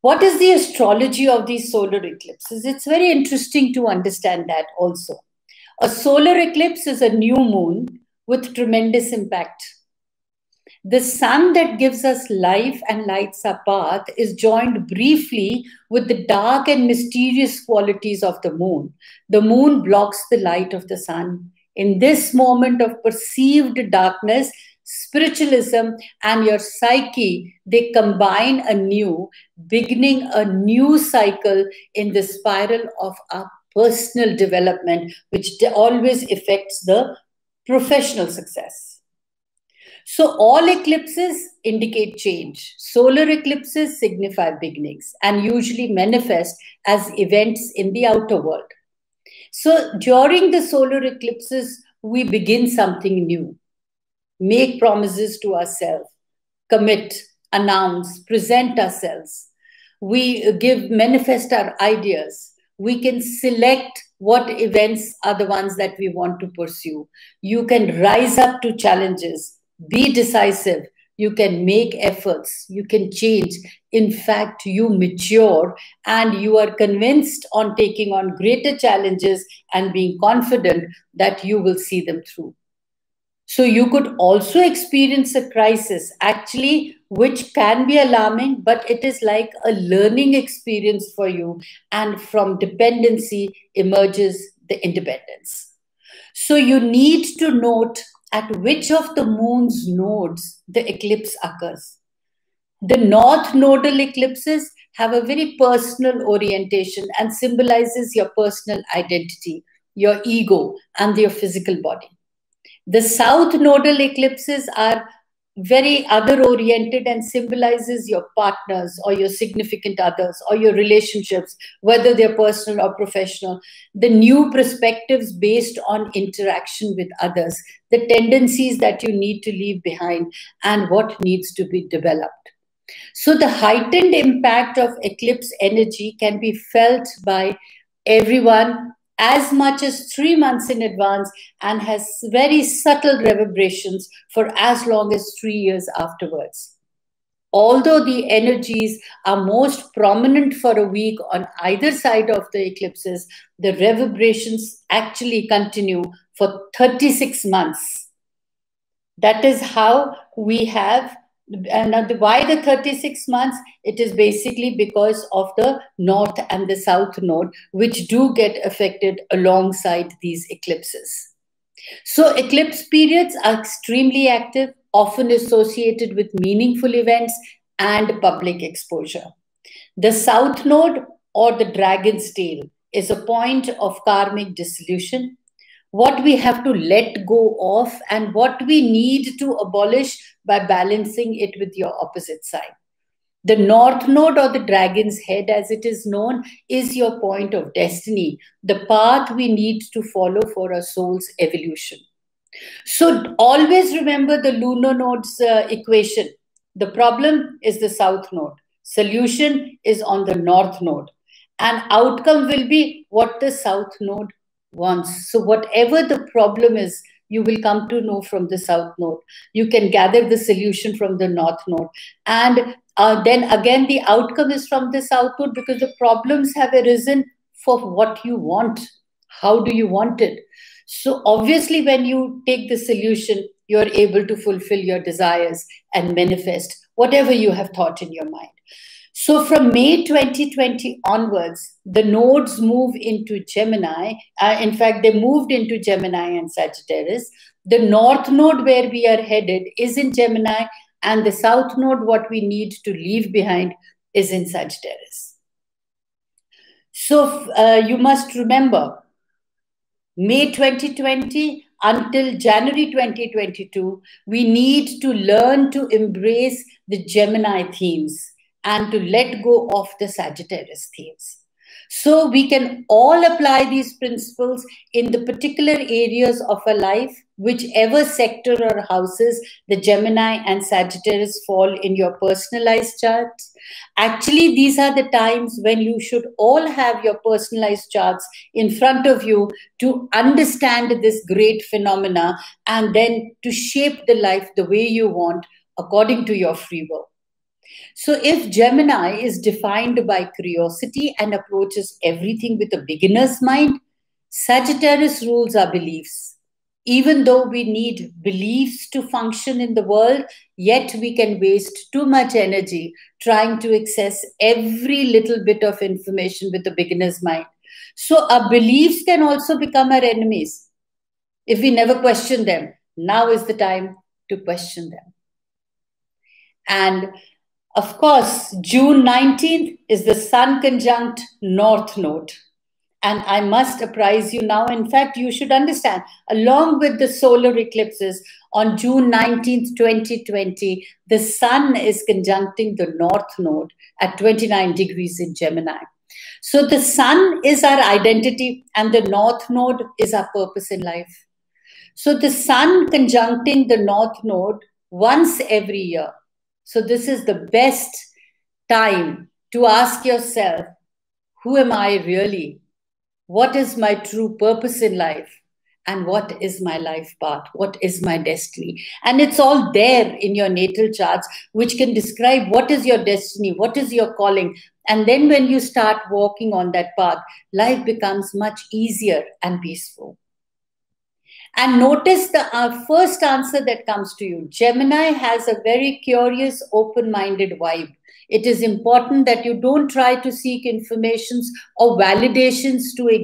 What is the astrology of these solar eclipses? It's very interesting to understand that also. A solar eclipse is a new moon with tremendous impact. The sun that gives us life and lights our path is joined briefly with the dark and mysterious qualities of the moon. The moon blocks the light of the sun. In this moment of perceived darkness, spiritualism and your psyche, they combine anew, beginning a new cycle in the spiral of our personal development, which always affects the professional success. So all eclipses indicate change. Solar eclipses signify beginnings and usually manifest as events in the outer world. So during the solar eclipses, we begin something new, make promises to ourselves, commit, announce, present ourselves. We manifest our ideas. We can select what events are the ones that we want to pursue. You can rise up to challenges. Be decisive. You can make efforts. You can change. In fact, you mature and you are convinced on taking on greater challenges and being confident that you will see them through. So you could also experience a crisis, actually, which can be alarming, but it is like a learning experience for you. And from dependency emerges the independence. So you need to note at which of the moon's nodes the eclipse occurs. The north nodal eclipses have a very personal orientation and symbolizes your personal identity, your ego, and your physical body. The south nodal eclipses are very other oriented and symbolizes your partners or your significant others or your relationships, whether they're personal or professional, the new perspectives based on interaction with others, the tendencies that you need to leave behind, and what needs to be developed. So the heightened impact of eclipse energy can be felt by everyone as much as 3 months in advance and has very subtle reverberations for as long as 3 years afterwards. Although the energies are most prominent for a week on either side of the eclipses, the reverberations actually continue for 36 months. That is how we have. And why the 36 months? It is basically because of the north and the south node, which do get affected alongside these eclipses. So eclipse periods are extremely active, often associated with meaningful events and public exposure. The south node, or the dragon's tail, is a point of karmic dissolution, what we have to let go of and what we need to abolish by balancing it with your opposite side. The north node, or the dragon's head as it is known, is your point of destiny, the path we need to follow for our soul's evolution. So always remember the lunar node's equation. The problem is the south node. Solution is on the north node. And outcome will be what the south node wants. So whatever the problem is, you will come to know from the south node. You can gather the solution from the north node. And then again, the outcome is from the south node, because the problems have arisen for what you want. How do you want it? So obviously, when you take the solution, you're able to fulfill your desires and manifest whatever you have thought in your mind. So from May 2020 onwards, the nodes move into Gemini. In fact, they moved into Gemini and Sagittarius. The north node where we are headed is in Gemini, and the south node, what we need to leave behind, is in Sagittarius. So you must remember, May 2020 until January 2022, we need to learn to embrace the Gemini themes and to let go of the Sagittarius themes. So we can all apply these principles in the particular areas of our life, whichever sector or houses the Gemini and Sagittarius fall in your personalized charts. Actually, these are the times when you should all have your personalized charts in front of you to understand this great phenomena and then to shape the life the way you want according to your free will. So if Gemini is defined by curiosity and approaches everything with a beginner's mind, Sagittarius rules our beliefs. Even though we need beliefs to function in the world, yet we can waste too much energy trying to access every little bit of information with a beginner's mind. So our beliefs can also become our enemies if we never question them. Now is the time to question them. And of course, June 19th is the Sun conjunct North Node. And I must apprise you now, in fact, you should understand, along with the solar eclipses on June 19th, 2020, the Sun is conjuncting the North Node at 29 degrees in Gemini. So the Sun is our identity and the North Node is our purpose in life. So the Sun conjuncting the North Node once every year. So this is the best time to ask yourself, who am I really? What is my true purpose in life? And what is my life path? What is my destiny? And it's all there in your natal charts, which can describe what is your destiny, what is your calling. And then when you start walking on that path, life becomes much easier and peaceful. And notice the first answer that comes to you. Gemini has a very curious, open-minded vibe. It is important that you don't try to seek informations or validations to